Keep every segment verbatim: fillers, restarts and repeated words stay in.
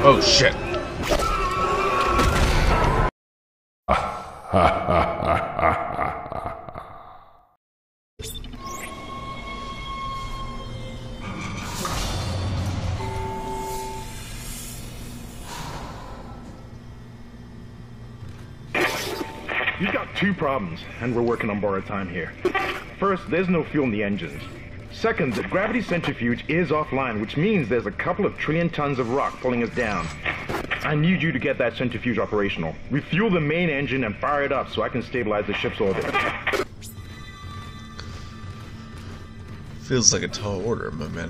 Oh shit. You've got two problems, and we're working on borrowed time here. First, there's no fuel in the engines. Second, the gravity centrifuge is offline, which means there's a couple of trillion tons of rock pulling us down. I need you to get that centrifuge operational. Refuel the main engine and fire it up so I can stabilize the ship's orbit. Feels like a tall order, my man.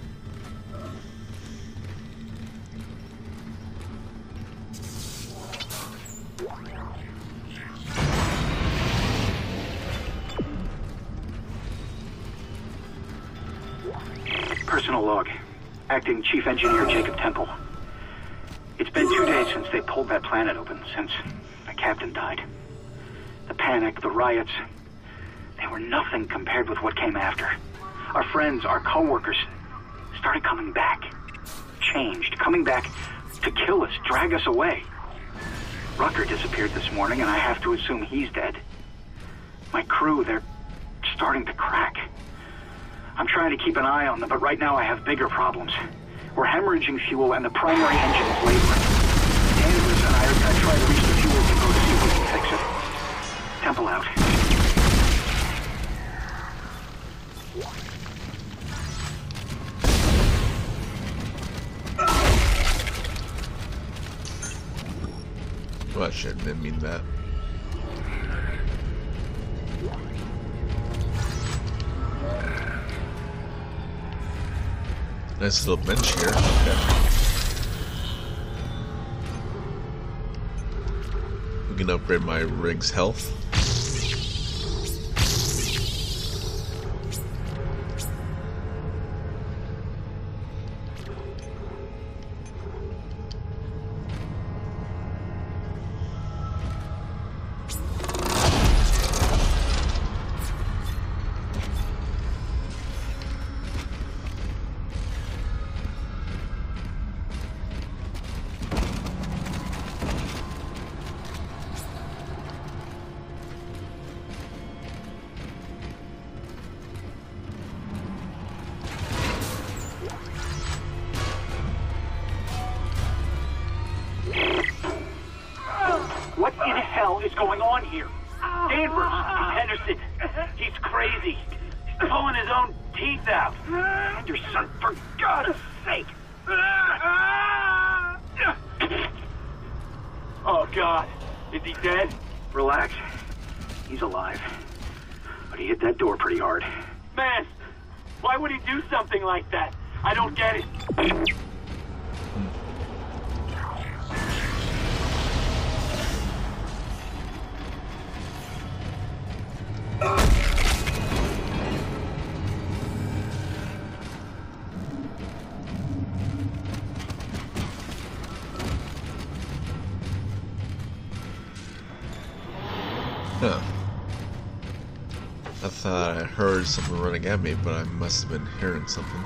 Personal log. Acting Chief Engineer Jacob Temple. It's been two days since they pulled that planet open, since the captain died. The panic, the riots, they were nothing compared with what came after. Our friends, our co-workers, started coming back. Changed, coming back to kill us, drag us away. Rucker disappeared this morning, and I have to assume he's dead. My crew, they're starting to crack. I'm trying to keep an eye on them, but right now I have bigger problems. We're hemorrhaging fuel, and the primary engine is laboring. Danvers and I are going to try to reach the fuel depot to see if we can fix it. Temple out. Well, shit, didn't mean that. Nice little bench here. Okay. We can upgrade my rig's health. What in hell is going on here? Danvers, Henderson, he's crazy. He's pulling his own teeth out. Henderson, for God's sake. Oh, God. Is he dead? Relax. He's alive. But he hit that door pretty hard. Man, why would he do something like that? I don't get it. Huh. I thought I heard someone running at me, but I must have been hearing something.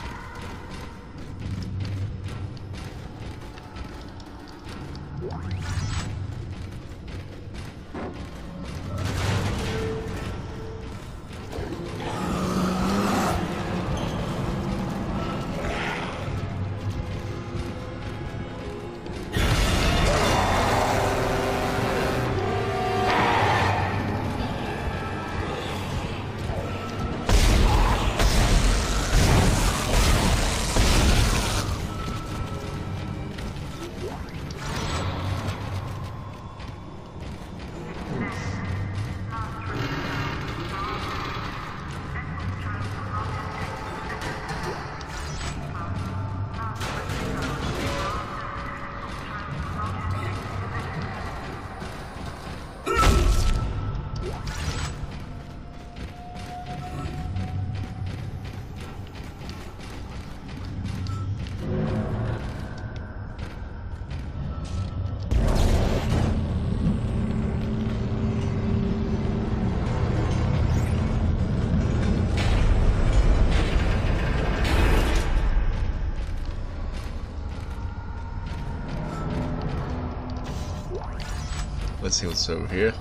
let's see what's over here.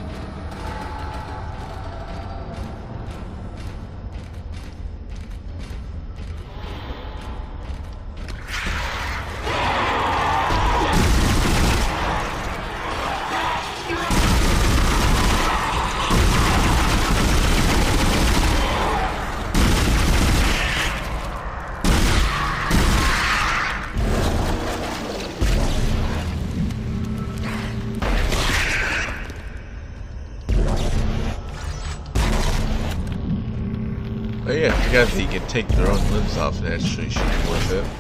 Oh yeah, I forgot that you can take their own limbs off and actually should be worth it.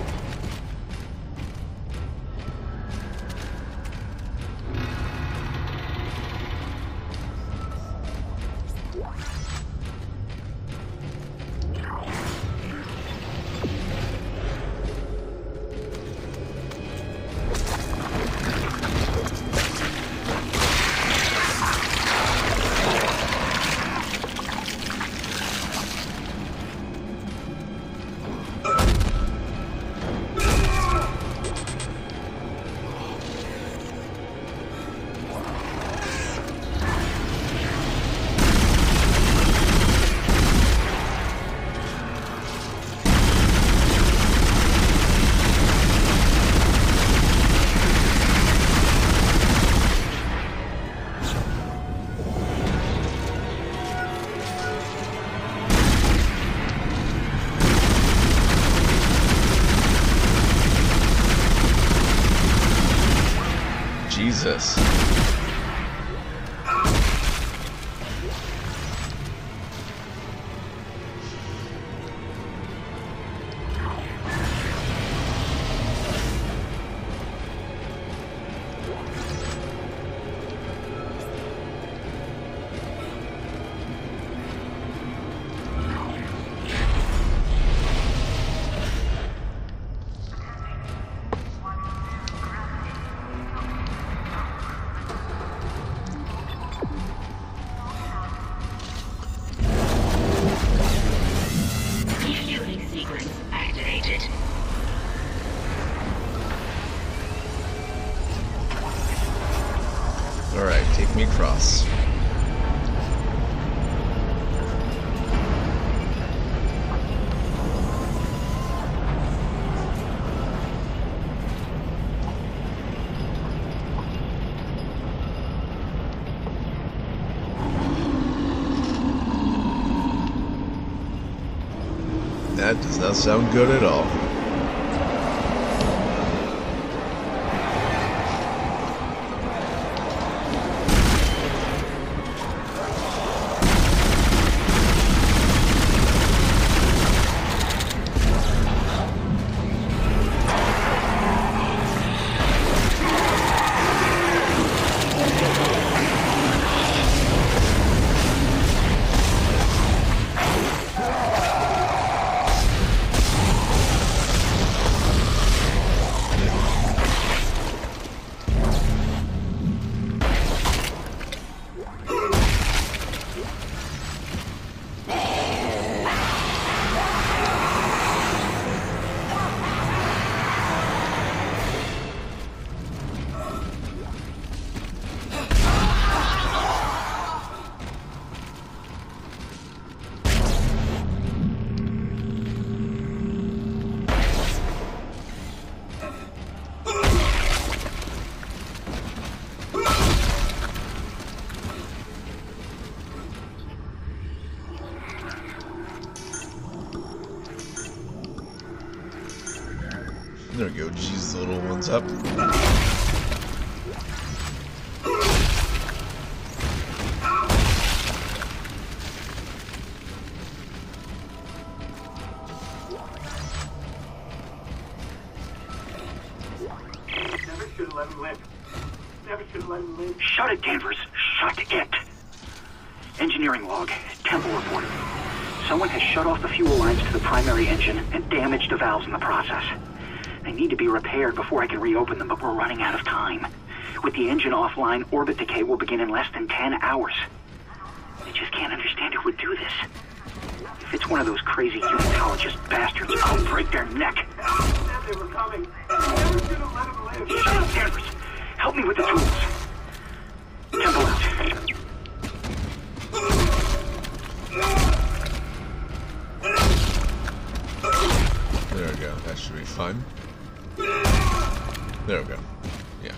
Jesus. Alright, take me across. That does not sound good at all. There we go, Jesus, the little one's up. Never should have let him live. Never should have let him live. Shut it, Danvers. Shut it. Engineering log. Temple report. Someone has shut off the fuel lines to the primary engine and damaged the valves in the process. They need to be repaired before I can reopen them, but we're running out of time. With the engine offline, orbit decay will begin in less than ten hours. I just can't understand who would do this. If it's one of those crazy unitologist bastards, I'll break their neck. They were coming. Never should have let them live. Shut up, Danvers. Help me with the tools. Temple That should be fine. There we go. Yeah.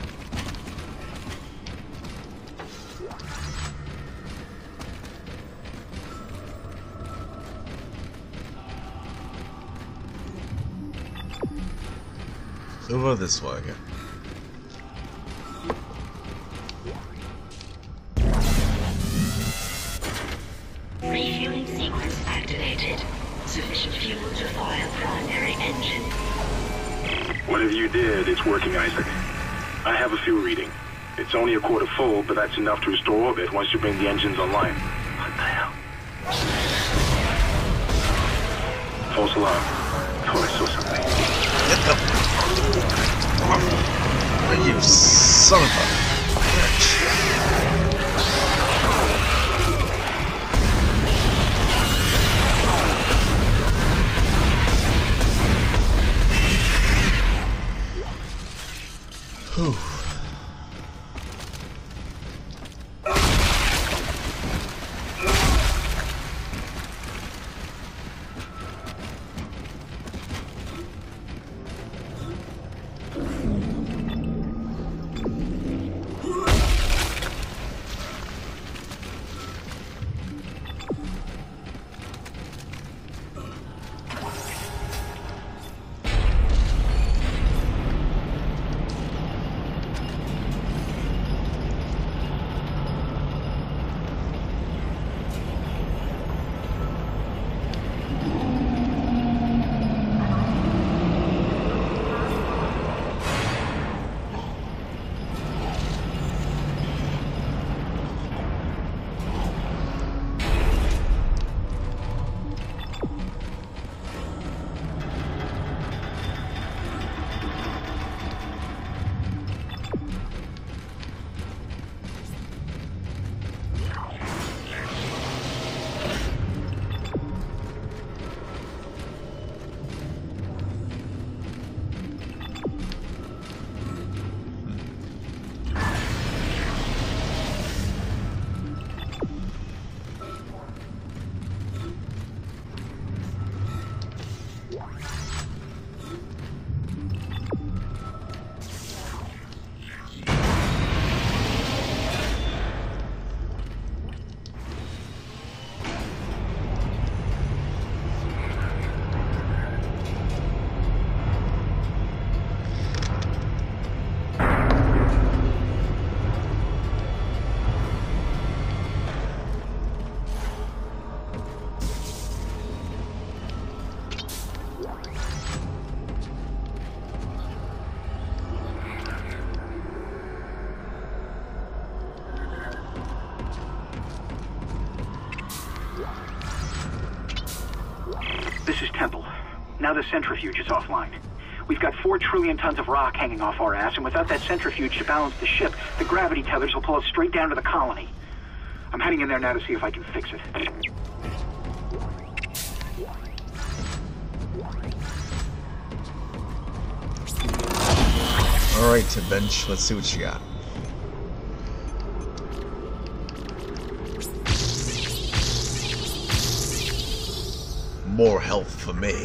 Over this way again. Refueling sequence activated. Sufficient fuel to fire primary engine. Whatever you did, it's working, Isaac. I have a fuel reading. It's only a quarter full, but that's enough to restore orbit once you bring the engines online. What the hell? False alarm. Thought I saw something. You son of a bitch. Whew. This is Temple. Now the centrifuge is offline. We've got four trillion tons of rock hanging off our ass, and without that centrifuge to balance the ship, the gravity tethers will pull us straight down to the colony. I'm heading in there now to see if I can fix it. Alright, to bench, let's see what you got. More health for me.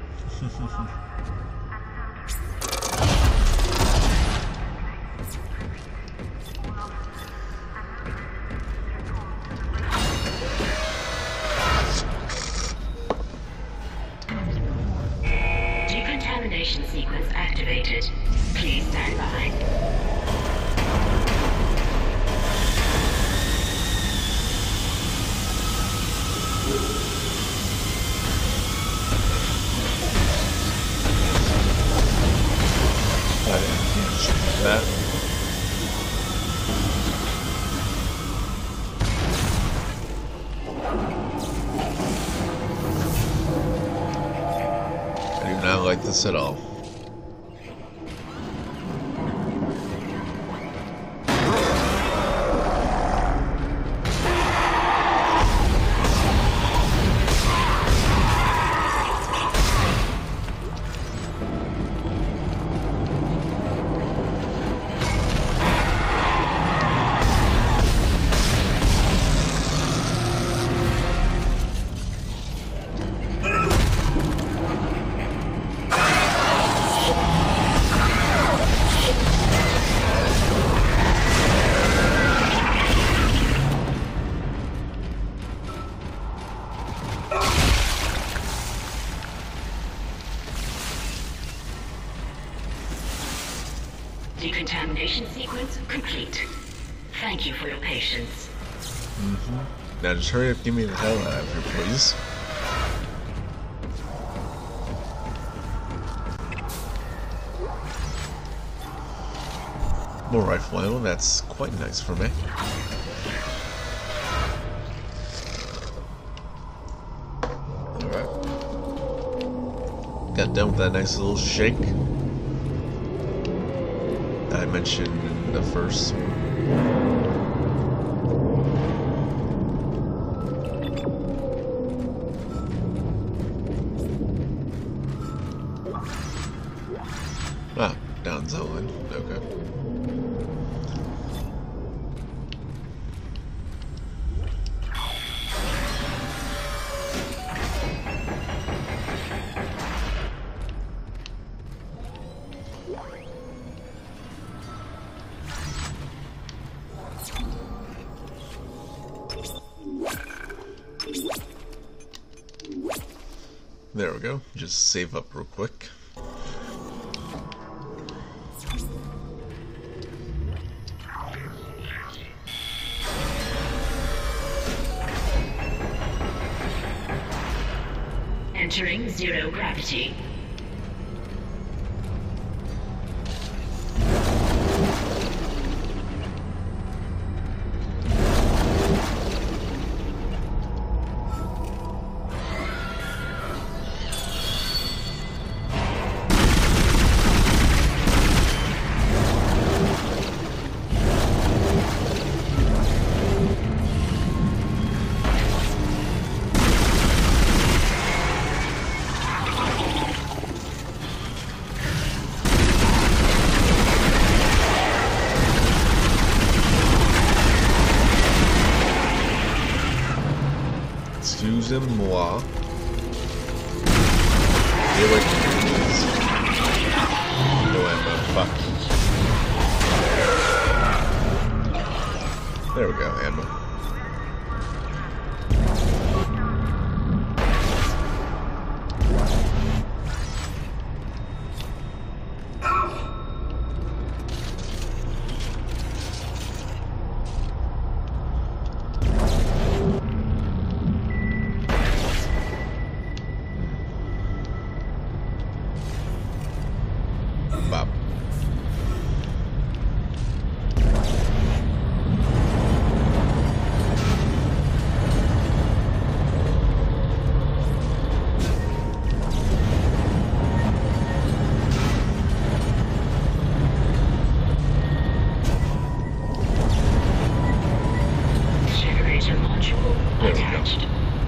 Decontamination sequence activated. Please stand by. That. I do not like this at all. Decontamination sequence complete. Thank you for your patience. Mm-hmm. Now just hurry up, give me the hell out of here, please. More rifle ammo, that's quite nice for me. Alright. Got done with that nice little shake that I mentioned in the first. Ah, down zone. Okay. There we go. Just save up real quick. Entering zero gravity. Excusez-moi. Get away from me, please. No ammo. Fuck. There we go, ammo. Bop. Generator module There we go. attached.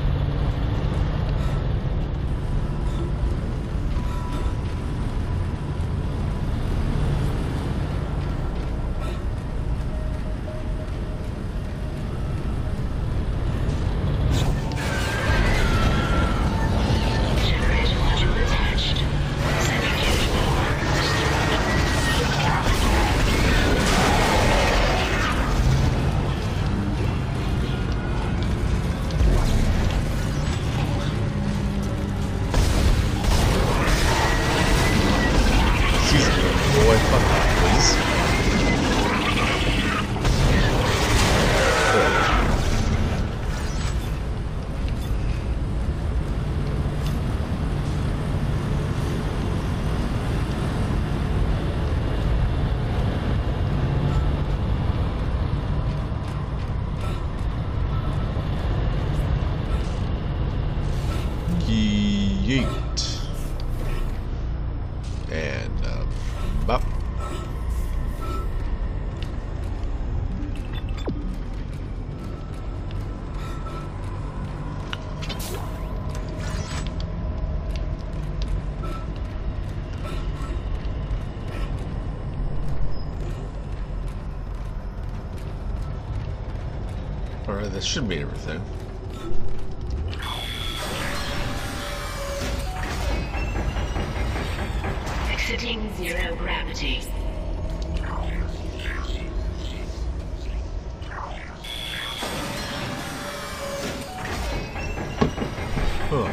Generator module attached. Centrifuge power Excuse me, boy. Fuck off, please. There. Yeet. And, um, bop. Alright, that should be everything. exiting zero gravity. Huh.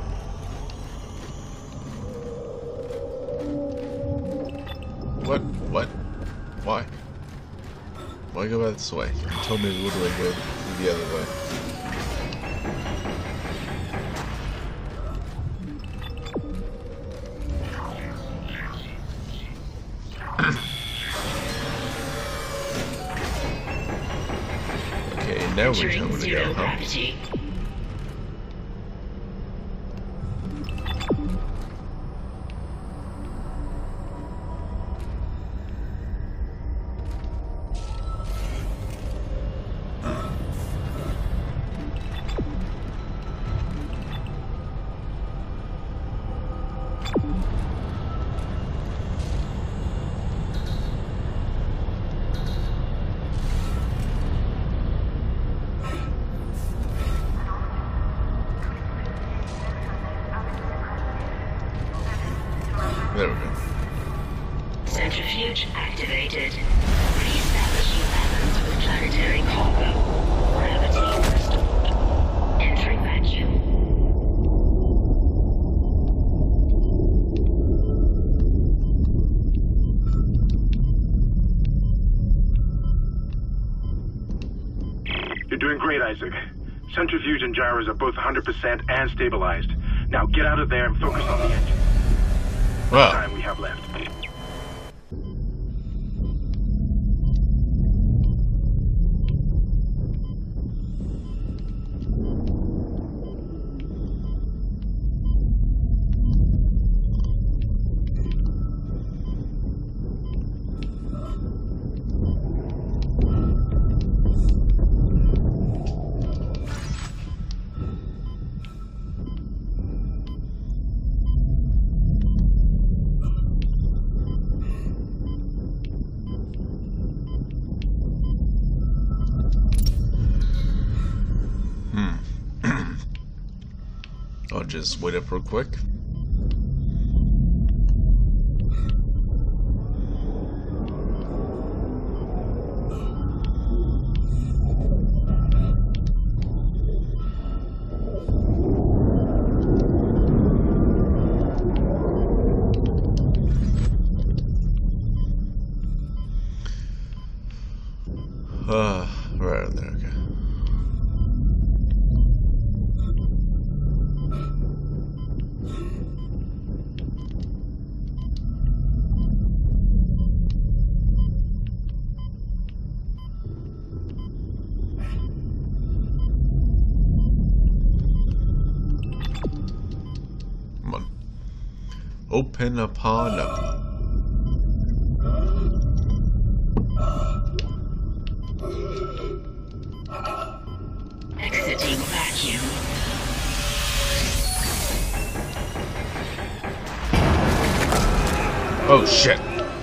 What? go this way. You told me literally go the other way. Okay, now we know where to go, huh? There we go. Centrifuge activated. Re-establishing balance with planetary cargo. Gravity restored. Entering vacuum. You're doing great, Isaac. Centrifuge and gyros are both one hundred percent and stabilized. Now get out of there and focus on the engine. Well, Time we have left. I'll just wait up real quick. Uh, right there, okay. Come on. Open upon up. Exiting vacuum. Oh shit.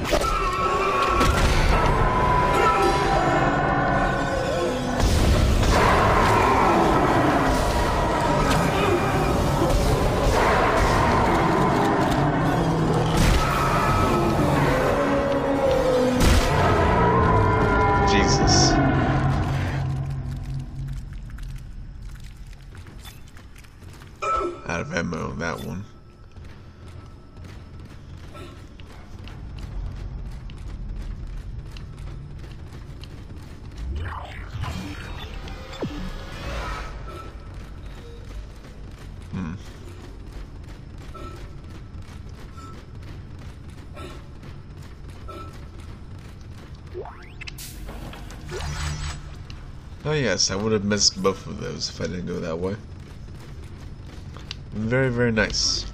Jesus. Out of ammo on that one. Hmm. Oh yes, I would have missed both of those if I didn't go that way. Very, very nice.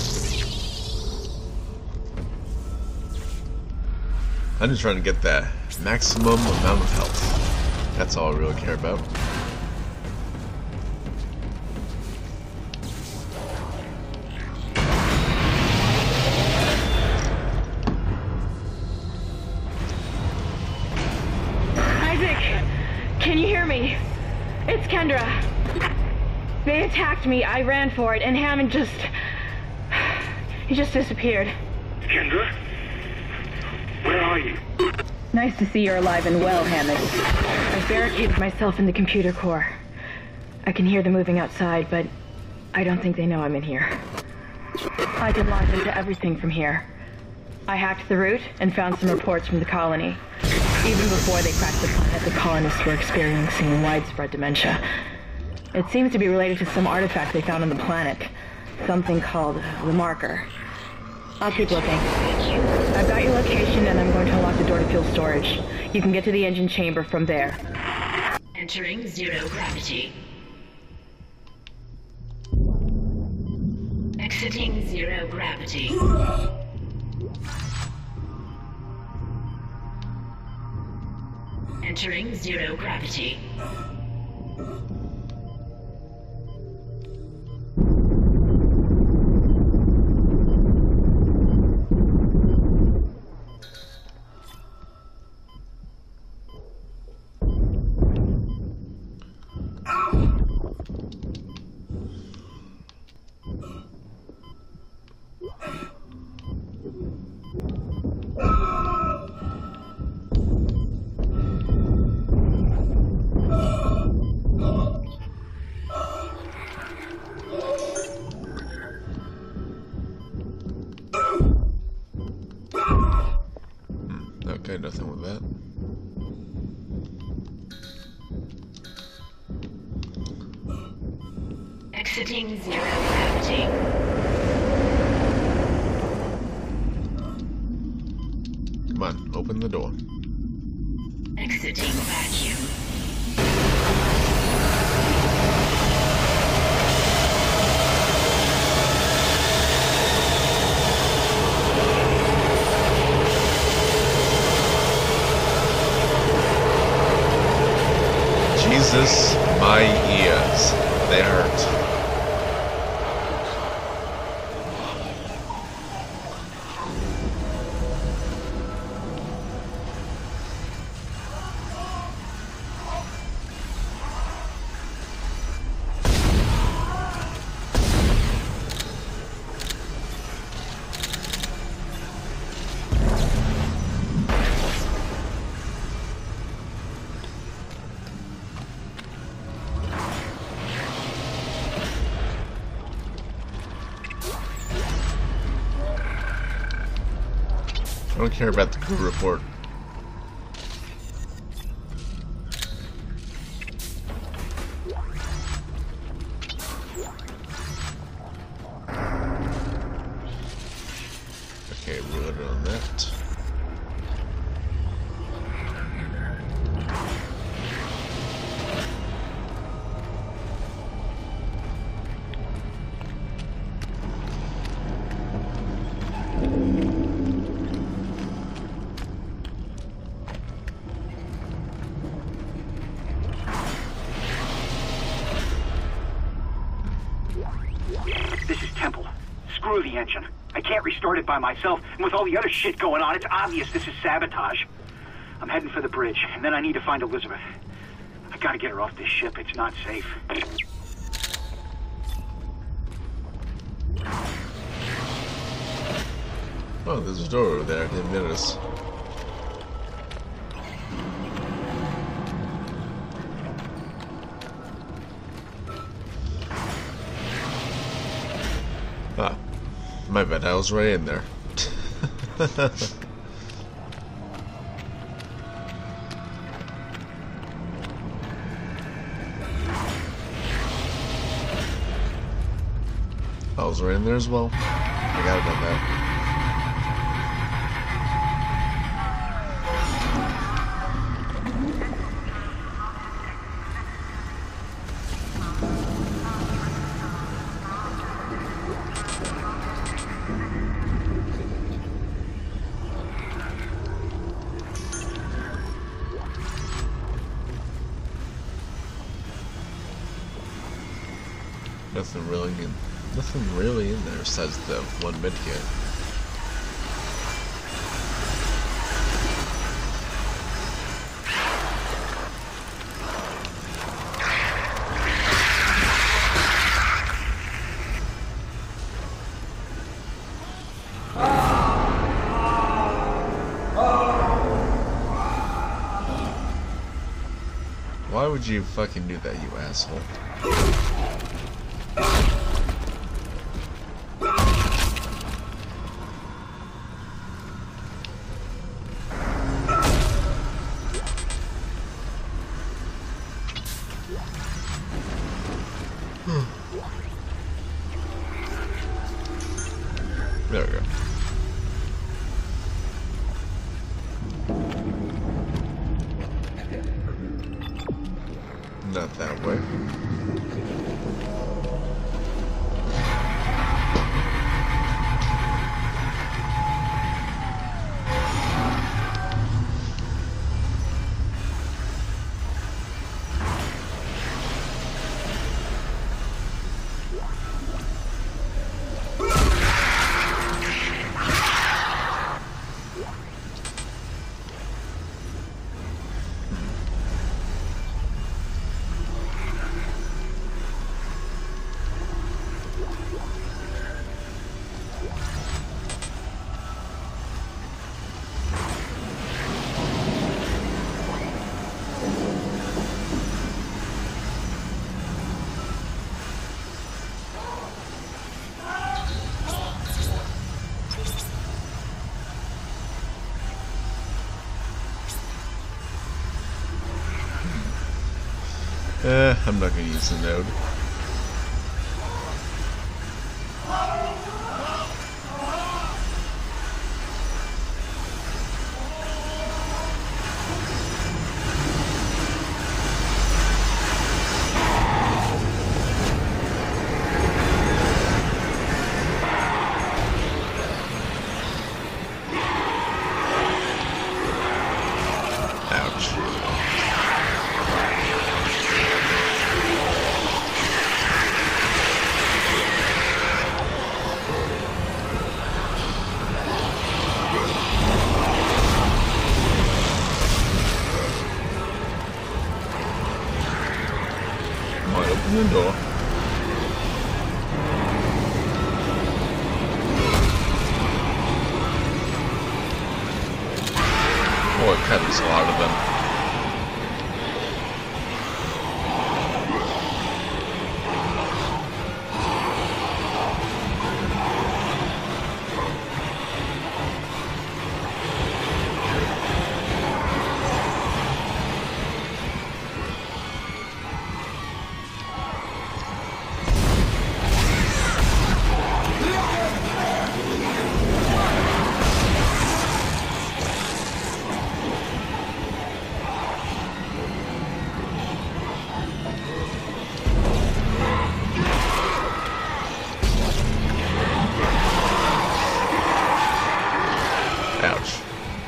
I'm just trying to get that Maximum amount of health. That's all I really care about. Isaac! Can you hear me? It's Kendra. They attacked me, I ran for it, and Hammond just... he just disappeared. Kendra? Where are you? Nice to see you're alive and well, Hammond. I've barricaded myself in the computer core. I can hear them moving outside, but I don't think they know I'm in here. I can launch into everything from here. I hacked the route and found some reports from the colony. Even before they cracked the planet, the colonists were experiencing widespread dementia. It seems to be related to some artifact they found on the planet. Something called the Marker. I'll keep looking. I've got your location and I'm going to unlock the door to fuel storage. You can get to the engine chamber from there. Entering zero gravity. Exiting zero gravity. Entering zero gravity. Okay, nothing with that. Exiting zero gravity. Come on, open the door. Exiting vacuum. Jesus, my ears. They hurt. I don't care about the crew report. Okay, reloaded on that. This is Temple. Screw the engine. I can't restart it by myself, and with all the other shit going on, it's obvious this is sabotage. I'm heading for the bridge, and then I need to find Elizabeth. I gotta get her off this ship. It's not safe. Oh, there's a door over there. I didn't notice. Ah, my bad. I was right in there. I was right in there as well. I got about that. Nothing really in, nothing really in there besides the one medkit. Why would you fucking do that, you asshole? There we go. Not that way. Eh, I'm not gonna use the node. Open the door. Oh, it cuts a lot of them. Ouch.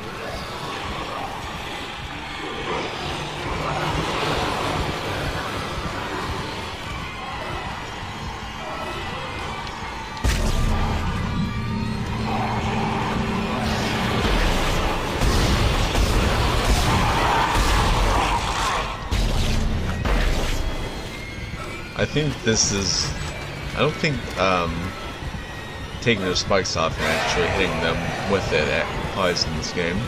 I think this is... I don't think um, taking those spikes off and actually hitting them with it applies in this game.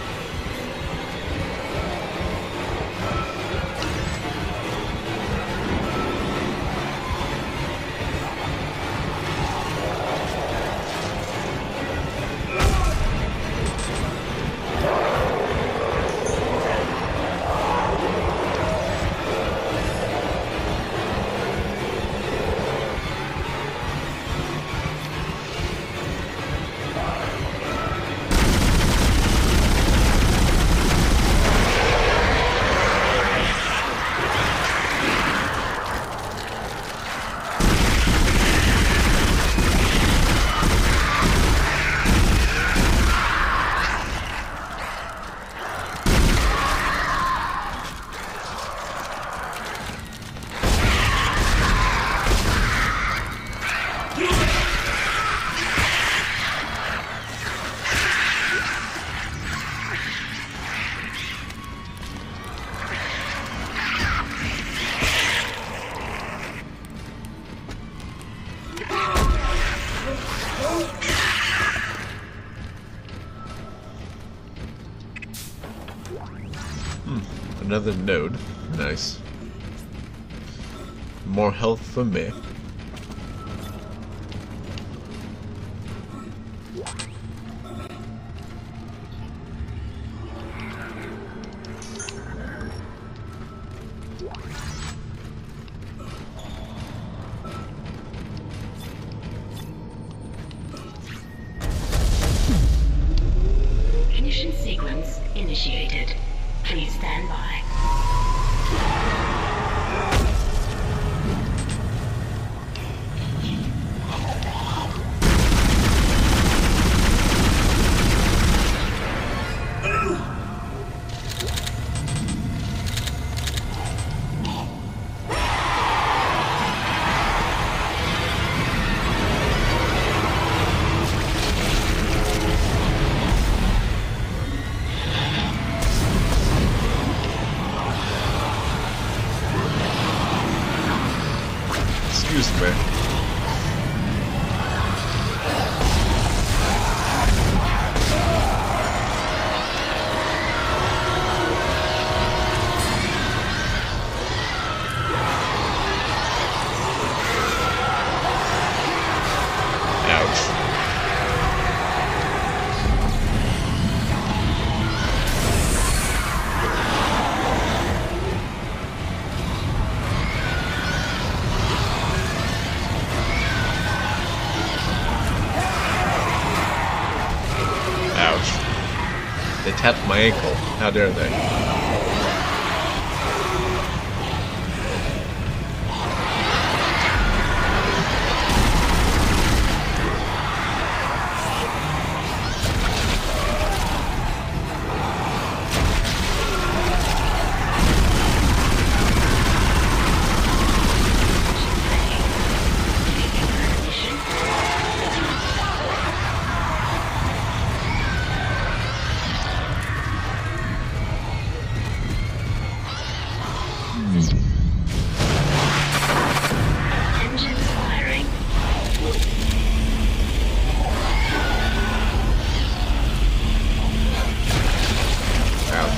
another node. Nice. More health for me. Ignition sequence initiated. Please stand by. Excuse me. Ouch. They tapped my ankle. How dare they? Engines firing. Ouch.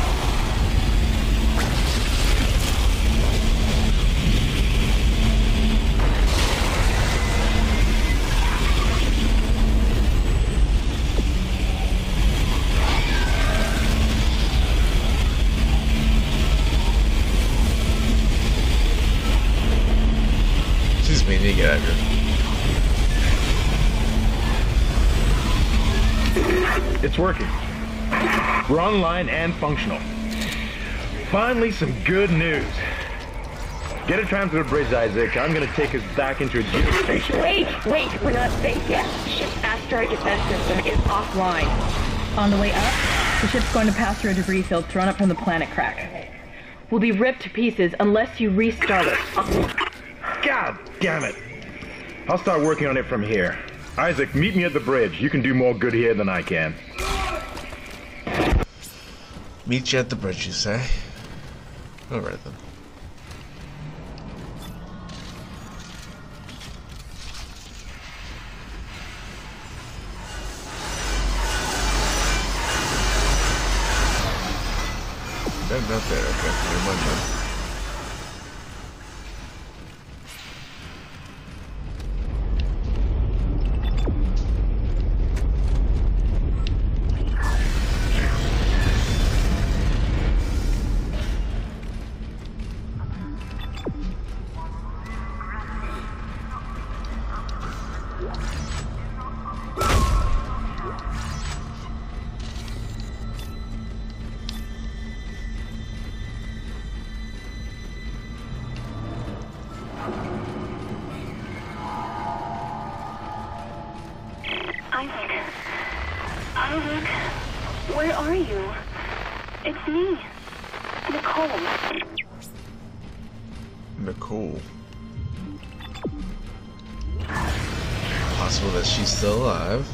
Excuse me, need to get out of here. It's working. We're online and functional. Finally, some good news. Get a tram to the bridge, Isaac. I'm gonna take us back into a geostation. Wait, wait, we're not safe yet. The ship's asteroid defense system is offline. On the way up, the ship's going to pass through a debris field thrown up from the planet crack. We'll be ripped to pieces unless you restart it. God damn it! I'll start working on it from here. Isaac, meet me at the bridge. You can do more good here than I can. Meet you at the bridge, you say? Alright then. No, not there. Okay, never mind then. Isaac. Isaac. Where are you? It's me. Nicole. Nicole. Possible that she's still alive.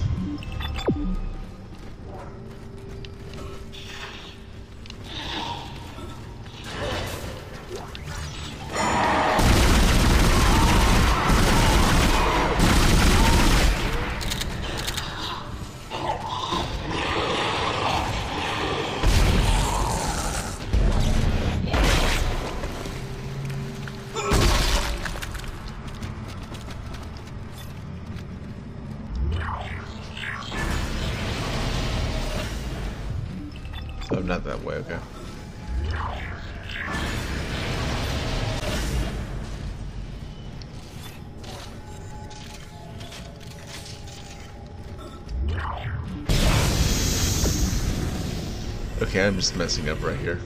Oh, not that way, okay. Okay, I'm just messing up right here.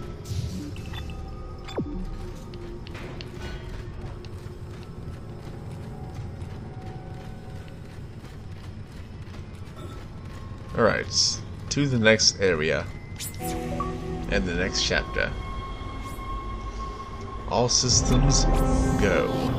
Alright, to the next area and the next chapter. All systems go.